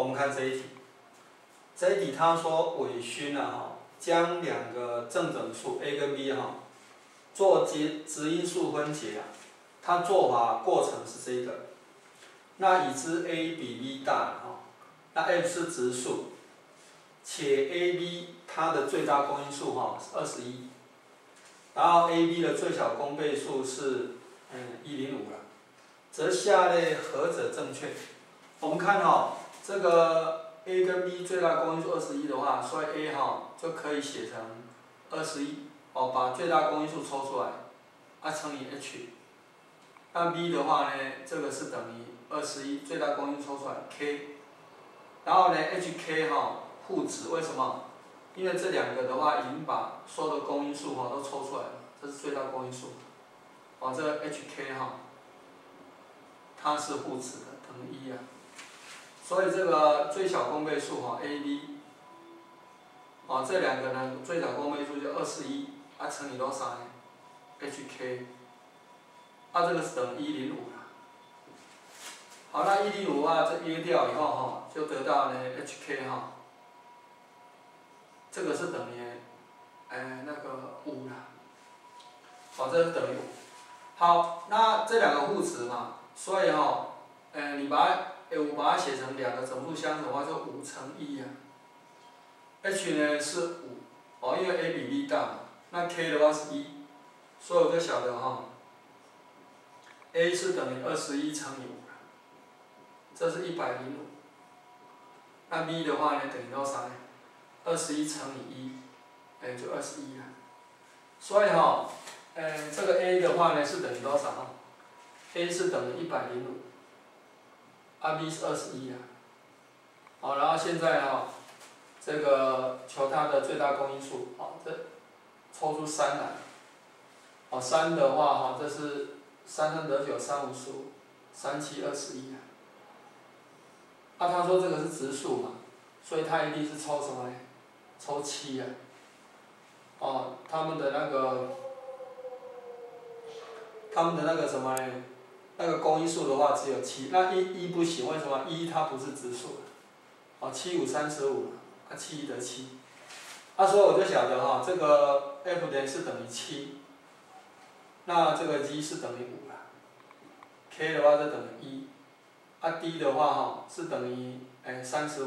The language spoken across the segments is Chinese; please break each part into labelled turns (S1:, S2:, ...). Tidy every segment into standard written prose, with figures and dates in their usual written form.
S1: 们看这一题，这一题他说韦勋将两个正整数 a 跟 b 做质因数分解他做法过程是这个。那已知 a 比 b 大那 f 是质数，且 ab 它的最大公因数是21，然后 ab 的最小公倍数是105了，则下列何者正确？我们看这个 a 跟 b 最大公因数21的话，所以 a 就可以写成21把最大公因数抽出来，乘以 h。那 b 的话呢，这个是等于21，最大公因数抽出来 k， 然后呢 hk 互质，为什么？因为这两个的话已经把所有的公因数都抽出来了，这是最大公因数。这个 hk 它是互质的，等于1所以这个最小公倍数ab 这两个呢最小公倍数就21，乘以多少呢 ？hk， 这个是等于105了。好，那105的话，这约掉以后就得到呢 hk 这个是等于那个5了。这是等于5。好，那这两个互质嘛，所以你把5把它写成两个整数相乘的话，就5乘1h 呢是5，因为 a 比 b 大嘛，那 k 的话是1，所以我就晓得a 是等于21乘以5了，这是105。那 b 的话呢等于多少呢？21乘以1，就21了。所以这个 a 的话呢是等于多少？a 是等于105，b 是21然后现在这个求它的最大公因数，这抽出3来，3的话这是3、3得9，3、5、15，3、7、21他说这个是质数嘛，所以他一定是抽什么呢？抽7他们的那个什么呢？那个公因数的话只有7，那1不行，为什么？1它不是质数7、5、35，7得7。所以我就晓得这个 f 呢是等于7，那这个 g 是等于5了 ，k 的话是等于1，d 的话是等于35，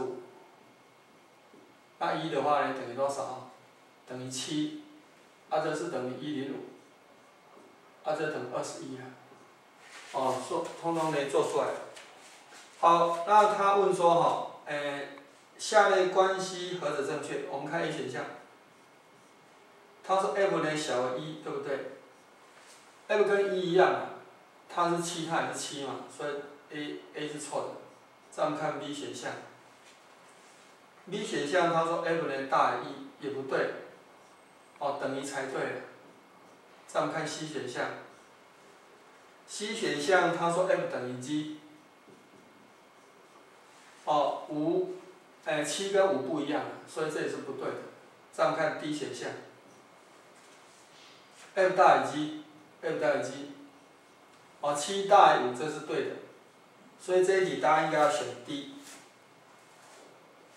S1: 那1的话呢等于多少？等于7，这是等于105，这等于21了。通通呢做出来了。好，那他问说下列关系何者正确？我们看 A 选项。他说 f 呢小于1，对不对 ？f 跟1一样它是7，它也是7嘛，所以 A 是错的。再我们看 B 选项。B 选项他说 f 呢大于1，也不对，等于才对了。再我们看 C 选项。C 选项他说 f 等于 g， 7跟5不一样，所以这也是不对的。再我们看 D 选项 ，f 大于 g，f 大于 g，7大于5，这是对的，所以这一题答案应该要选 D。